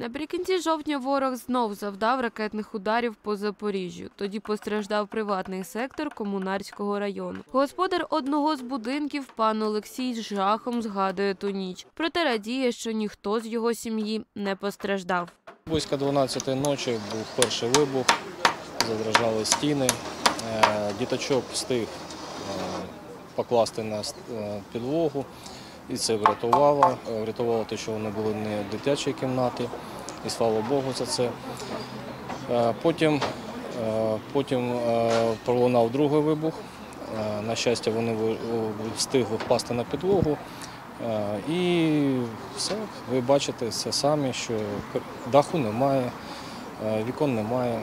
Наприкінці жовтня ворог знов завдав ракетних ударів по Запоріжжю. Тоді постраждав приватний сектор Комунарського району. Господар одного з будинків, пан Олексій, з жахом згадує ту ніч. Проте радіє, що ніхто з його сім'ї не постраждав. Близько 12-ї ночі був перший вибух, задрожали стіни. Діточок встиг покласти на підлогу, і це врятувало. Врятувало те, що вони були не в дитячій кімнаті, і слава Богу за це. Потім пролунав другий вибух. На щастя, вони встигли впасти на підлогу. І все, ви бачите це самі, що даху немає, вікон немає.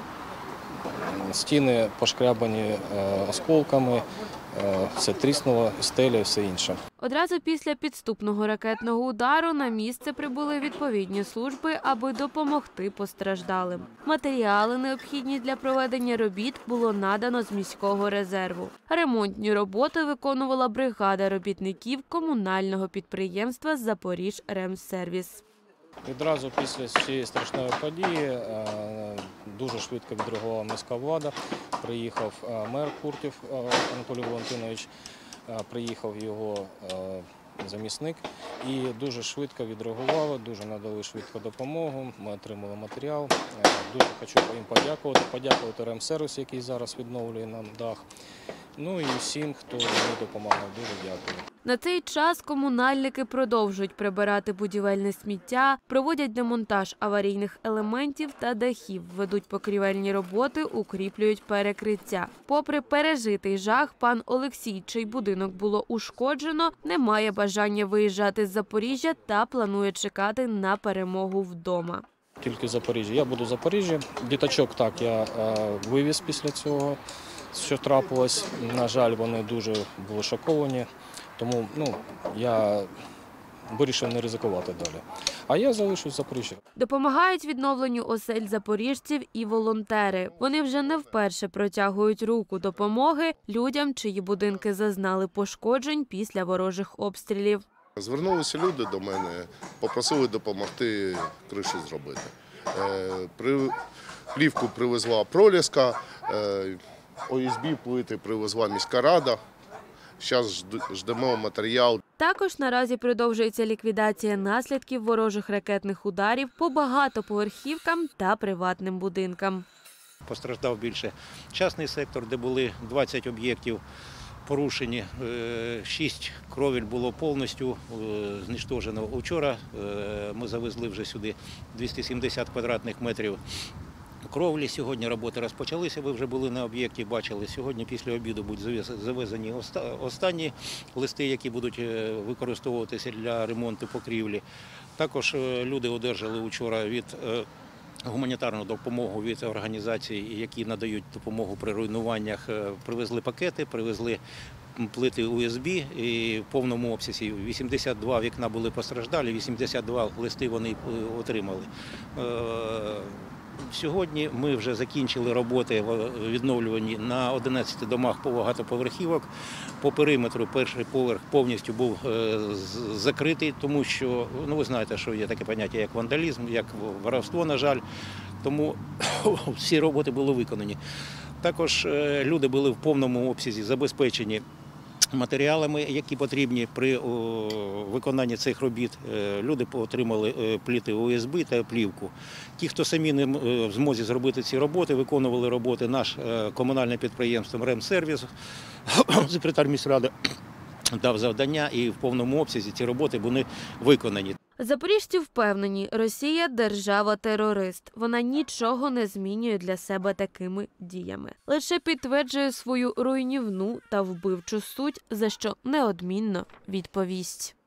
Стіни пошкрябані осколками, все тріснуло, стеля і все інше. Одразу після підступного ракетного удару на місце прибули відповідні служби, аби допомогти постраждалим. Матеріали, необхідні для проведення робіт, було надано з міського резерву. Ремонтні роботи виконувала бригада робітників комунального підприємства «Запоріжремсервіс». Відразу після цієї страшної події дуже швидко відреагувала міська влада. Приїхав мер Куртів Анатолій Валентинович, приїхав його замісник і дуже швидко відреагували, дуже надали швидко допомогу, ми отримали матеріал. Дуже хочу їм подякувати Ремсервіс, який зараз відновлює нам дах. І всім, хто мені допомагав, дуже дякую. На цей час комунальники продовжують прибирати будівельне сміття, проводять демонтаж аварійних елементів та дахів, ведуть покрівельні роботи, укріплюють перекриття. Попри пережитий жах, пан Олексій, чий будинок було ушкоджено, не має бажання виїжджати з Запоріжжя та планує чекати на перемогу вдома. Тільки в Запоріжжі. Я буду в Запоріжжі. Діточок так я вивіз після цього, що трапилось. На жаль, вони дуже були шоковані. Тому я вирішив не ризикувати далі. А я залишусь в Запоріжжі. Допомагають відновленню осель запоріжців і волонтери. Вони вже не вперше протягують руку допомоги людям, чиї будинки зазнали пошкоджень після ворожих обстрілів. Звернулися люди до мене, попросили допомогти кришу зробити. Плівку привезла Проліска, ОСБ плити привезла міська рада. Зараз ждемо матеріал. Також наразі продовжується ліквідація наслідків ворожих ракетних ударів по багатоповерхівкам та приватним будинкам. Постраждав більше частний сектор, де були 20 об'єктів порушені, 6 кровель було повністю знищено. Вчора ми завезли вже сюди 270 квадратних метрів кровлі. Сьогодні роботи розпочалися, ви вже були на об'єкті, бачили. Сьогодні після обіду будуть завезені останні листи, які будуть використовуватися для ремонту покрівлі. Також люди одержали вчора гуманітарну допомогу від організацій, які надають допомогу при руйнуваннях. Привезли пакети, привезли плити УСБ і в повному обсязі. 82 вікна були постраждалі, 82 листи вони отримали. Сьогодні ми вже закінчили роботи відновлювані на 11 домах по багатоповерхівок. По периметру перший поверх повністю був закритий, тому що, ви знаєте, що є таке поняття, як вандалізм, як воровство, на жаль. Тому всі роботи були виконані. Також люди були в повному обсязі забезпечені матеріалами, які потрібні при виконанні цих робіт. Люди отримали плити ОСБ та плівку. Ті, хто самі не в змозі зробити ці роботи, виконували роботи наш комунальне підприємство «Ремсервіс», секретар міськради дав завдання, і в повному обсязі ці роботи були виконані. Запоріжці впевнені, Росія – держава-терорист. Вона нічого не змінює для себе такими діями. Лише підтверджує свою руйнівну та вбивчу суть, за що неодмінно відповість.